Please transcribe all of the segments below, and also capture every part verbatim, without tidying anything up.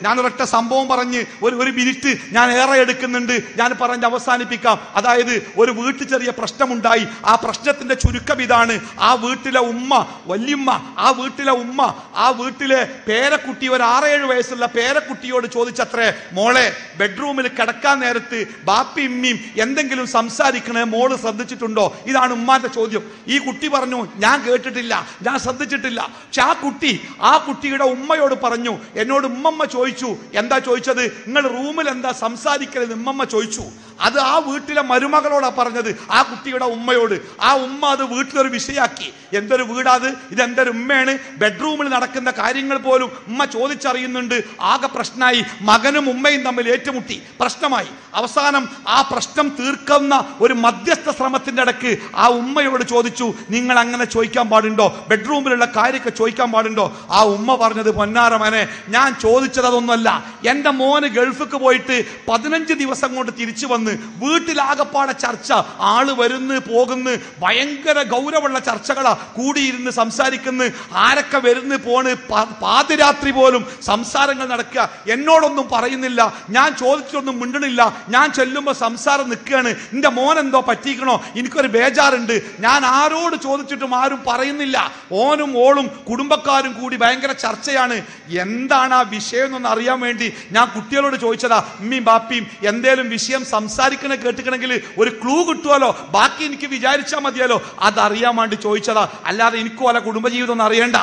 ഞാനൊരൊറ്റ സംഭവം പറഞ്ഞ് ഒരു ഒരു മിനിറ്റ് ഞാൻ ഏറെ എടുക്കുന്നുണ്ട്, ഞാൻ പറഞ്ഞ് അവസാനിപ്പിക്കാം. അതായത് ഒരു വീട്ടിൽ ചെറിയ പ്രശ്നമുണ്ടായി. ആ പ്രശ്നത്തിന്റെ ചുരുക്കം ഇതാണ്: ആ വീട്ടിലെ ഉമ്മ, വല്യമ്മ, ആ വീട്ടിലെ ഉമ്മ ആ വീട്ടിലെ പേരക്കുട്ടി, ഒരു ആറേഴ് വയസ്സുള്ള പേരക്കുട്ടിയോട് ചോദിച്ചത്രേ, മോളെ ബെഡ്റൂമിൽ കിടക്കാൻ നേരത്ത് ബാപ്പി ഇമ്മിയും എന്തെങ്കിലും സംസാരിക്കണേ മോള് ശ്രദ്ധിച്ചിട്ടുണ്ടോ? ഇതാണ് ഉമ്മാന്റെ ചോദ്യം. ഈ കുട്ടി പറഞ്ഞു, ഞാൻ കേട്ടിട്ടില്ല, ഞാൻ ശ്രദ്ധിച്ചിട്ടില്ല. പക്ഷെ ആ കുട്ടി ആ കുട്ടിയുടെ ഉമ്മയോട് പറഞ്ഞു, എന്നോട് ഉമ്മമ്മ ചോദിച്ചു. എന്താ ചോദിച്ചത്? നിങ്ങൾ റൂമിൽ എന്താ സംസാരിക്കരുത് ഉമ്മമ്മ ചോദിച്ചു. അത് ആ വീട്ടിലെ മരുമകളോടാ പറഞ്ഞത്, ആ കുട്ടിയുടെ ഉമ്മയോട്. ആ ഉമ്മ അത് വീട്ടിലൊരു വിഷയാക്കി. എന്തൊരു വീടാത്, ഇതെന്തൊരു ഉമ്മയാണ്, ബെഡ്റൂമിൽ നടക്കുന്ന കാര്യങ്ങൾ പോലും ഉമ്മ ചോദിച്ചറിയുന്നുണ്ട്. ആകെ പ്രശ്നമായി. മകനും ഉമ്മയും തമ്മിൽ ഏറ്റുമുട്ടി, പ്രശ്നമായി. അവസാനം ആ പ്രശ്നം തീർക്കുന്ന ഒരു മധ്യസ്ഥ ശ്രമത്തിന്റെ ഇടയ്ക്ക് ആ ഉമ്മയോട് ചോദിച്ചു, നിങ്ങൾ അങ്ങനെ ചോദിക്കാൻ പാടുണ്ടോ? ബെഡ്റൂമിലുള്ള കാര്യമൊക്കെ ചോദിക്കാൻ പാടുണ്ടോ? ആ ഉമ്മ പറഞ്ഞത്, പൊന്നാര മോനെ, ഞാൻ ചോദിച്ചത് അതൊന്നുമല്ല. എൻ്റെ മോന് ഗൾഫിക്ക് പോയിട്ട് പതിനഞ്ച് ദിവസം കൊണ്ട് തിരിച്ചു വന്ന് വീട്ടിലാകപ്പാടെ ചർച്ച, ആള് വരുന്ന് പോകുന്നു, ഭയങ്കര ഗൗരവമുള്ള ചർച്ചകളാ. കൂടിയിരുന്ന് സംസാരിക്കുന്നു, ആരൊക്കെ വരുന്ന് പോണ്, പാതിരാത്രി പോലും സംസാരങ്ങൾ നടക്കുക. എന്നോടൊന്നും പറയുന്നില്ല, ഞാൻ ചോദിച്ചൊന്നും മിണ്ടണില്ല. ഞാൻ ചെല്ലുമ്പോൾ സംസാരം നിൽക്കുകയാണ്. എൻ്റെ മോൻ എന്തോ പറ്റിക്കണോ, എനിക്കൊരു ബേജാറുണ്ട്. ഞാൻ ആരോട് ചോദിച്ചിട്ടും ആരും പറയുന്നില്ല. ഓനും ഓളും കുടുംബക്കാരും കൂടി ഭയങ്കര ചർച്ചയാണ്. എന്താണ് ആ വിഷയം എന്നൊന്ന് അറിയാൻ വേണ്ടി ഞാൻ കുട്ടികളോട് ചോദിച്ചതാ. ഉമ്മയും ബാപ്പിയും എന്തേലും വിഷയം സംസാരിക്കണ കേട്ടിക്കണമെങ്കിൽ ഒരു ക്ലൂ കിട്ടുമല്ലോ, ബാക്കി എനിക്ക് വിചാരിച്ചാൽ മതിയല്ലോ, അതറിയാൻ വേണ്ടി ചോദിച്ചതാ. അല്ലാതെ എനിക്കും അല്ല കുടുംബജീവിതം ഒന്നും അറിയണ്ട.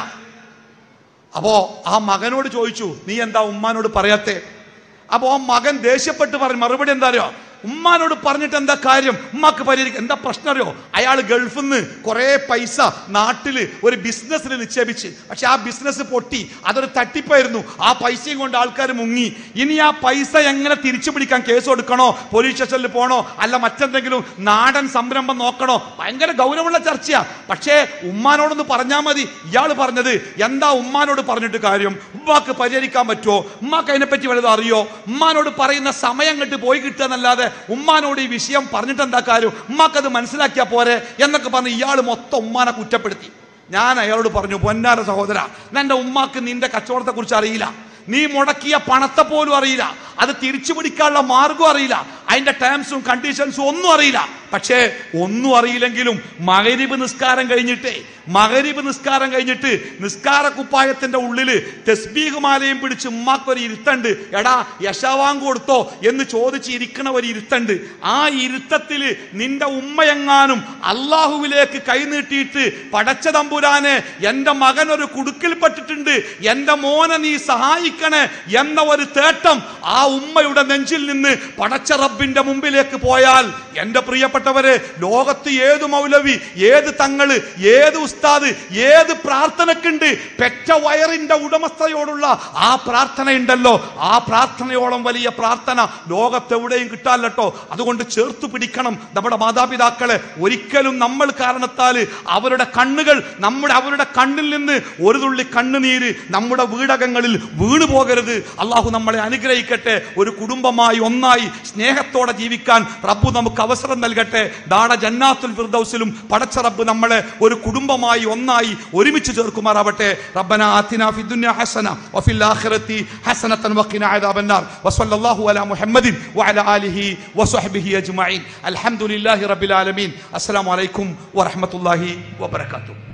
അപ്പോ ആ മകനോട് ചോദിച്ചു, നീ എന്താ ഉമ്മാനോട് പറയാത്തെ? അപ്പോ ആ മകൻ ദേഷ്യപ്പെട്ട് പറഞ്ഞു, മറുപടി എന്താ അറിയോ? ഉമ്മാനോട് പറഞ്ഞിട്ട് എന്താ കാര്യം, ഉമ്മാക്ക് പരിഹരിക്കും. എന്താ പ്രശ്നം അറിയോ? അയാൾ ഗൾഫിൽ നിന്ന് കുറെ പൈസ നാട്ടില് ഒരു ബിസിനസ്സിൽ നിക്ഷേപിച്ച്, പക്ഷെ ആ ബിസിനസ് പൊട്ടി, അതൊരു തട്ടിപ്പായിരുന്നു. ആ പൈസയും കൊണ്ട് ആൾക്കാർ മുങ്ങി. ഇനി ആ പൈസ എങ്ങനെ തിരിച്ചു പിടിക്കാൻ കേസ് കൊടുക്കണോ, പോലീസ് സ്റ്റേഷനിൽ പോകണോ, അല്ല മറ്റെന്തെങ്കിലും നാടൻ സംരംഭം നോക്കണോ? ഭയങ്കര ഗൗരവമുള്ള ചർച്ചയാ. പക്ഷേ ഉമ്മാനോടൊന്ന് പറഞ്ഞാൽ മതി. ഇയാൾ പറഞ്ഞത്, എന്താ ഉമ്മാനോട് പറഞ്ഞിട്ട് കാര്യം, ഉമ്മാക്ക് പരിഹരിക്കാൻ പറ്റുമോ, ഉമ്മാക്ക് അതിനെപ്പറ്റി വലുതും അറിയോ? ഉമ്മാനോട് പറയുന്ന സമയം കണ്ട് പോയി കിട്ടുക എന്നല്ലാതെ ഉമ്മാനോട് ഈ വിഷയം പറഞ്ഞിട്ട് എന്താ കാര്യം, ഉമ്മാക്കത് മനസ്സിലാക്കിയാ പോരെ എന്നൊക്കെ പറഞ്ഞ് ഇയാൾ മൊത്തം ഉമ്മാനെ കുറ്റപ്പെടുത്തി. ഞാൻ അയാളോട് പറഞ്ഞു, പൊന്നാര സഹോദര, നിന്റെ ഉമ്മാക്ക് നിന്റെ കച്ചവടത്തെ കുറിച്ച് അറിയില്ല, നീ മുടക്കിയ പണത്തെ പോലും അറിയില്ല, അത് തിരിച്ചു പിടിക്കാനുള്ള മാർഗം അറിയില്ല, അതിന്റെ ടേംസും കണ്ടീഷൻസും ഒന്നും അറിയില്ല. പക്ഷേ ഒന്നും അറിയില്ലെങ്കിലും മഗ്‌രിബ് നിസ്കാരം കഴിഞ്ഞിട്ടേ മഗ്‌രിബ് നിസ്കാരം കഴിഞ്ഞിട്ട് നിസ്കാര കുപ്പായത്തിന്റെ ഉള്ളില് തസ്ബീഹ് മാലയും പിടിച്ച് ഉമ്മാക്കൊരു ഇരുത്തണ്ട്. എടാ യശാവാങ്ക് കൊടുത്തോ എന്ന് ചോദിച്ച് ഇരിക്കണ ഒരു ഇരുത്തണ്ട്. ആ ഇരുത്തത്തില് നിന്റെ ഉമ്മയെങ്ങാനും അള്ളാഹുവിലേക്ക് കൈനീട്ടിയിട്ട്, പടച്ച തമ്പുരാനെ, എന്റെ മകൻ ഒരു കുടുക്കിൽപ്പെട്ടിട്ടുണ്ട്, എന്റെ മോനെ നീ സഹായിക്കണേ എന്ന ഒരു തേട്ടം ആ ഉമ്മയുടെ നെഞ്ചിൽ നിന്ന് പടച്ച റബ്ബിന്റെ മുമ്പിലേക്ക് പോയാൽ, എന്റെ പ്രിയപ്പെട്ടവരെ, ലോകത്ത് ഏത് മൗലവി, ഏത് തങ്ങള്, ഏത് ഉസ്താദ്, ഏത് പ്രാർത്ഥനക്കുണ്ട് പെറ്റ വയറിന്റെ ഉടമസ്ഥയോടുള്ള ആ പ്രാർത്ഥനയുണ്ടല്ലോ, ആ പ്രാർത്ഥനയോളം വലിയ പ്രാർത്ഥന ലോകത്തെവിടെയും കിട്ടാല്ലോ. അതുകൊണ്ട് ചേർത്ത് പിടിക്കണം നമ്മുടെ മാതാപിതാക്കളെ. ഒരിക്കലും നമ്മൾ കാരണത്താൽ അവരുടെ കണ്ണുകൾ നമ്മുടെ അവരുടെ കണ്ണിൽ നിന്ന് ഒരു തുള്ളി കണ്ണുനീര് നമ്മുടെ വീടകങ്ങളിൽ വീണു പോകരുത്. അള്ളാഹു നമ്മളെ അനുഗ്രഹിക്കട്ടെ. ഒരു കുടുംബമായി ഒന്നായി സ്നേഹത്തോടെ ജീവിക്കാൻ റബ്ബ് നമുക്ക് അവസരം നൽകട്ടെ. നാളെ ജന്നാത്തുൽ ഫിർദൗസിലും പടച്ച റബ്ബ് നമ്മളെ ഒരു കുടുംബമായി ഒന്നായി ഒരുമിച്ച് ചേർക്കുമാറാവട്ടെ. റബ്ബനാ ആതിനാ ഫിദ്ദുനിയ ഹസന വഫിൽ ആഖിറതി ഹസനതൻ വഖിനാ അദാബന്നാർ വസല്ലല്ലാഹു അലാ മുഹമ്മദിൻ വഅലാ ആലിഹി വസഹ്ബിഹി അജ്മഈൻ. അൽഹംദുലില്ലാഹി റബ്ബിൽ ആലമീൻ. അസ്സലാമു അലൈക്കും വറഹ്മത്തുള്ളാഹി വബറകാതുഹു.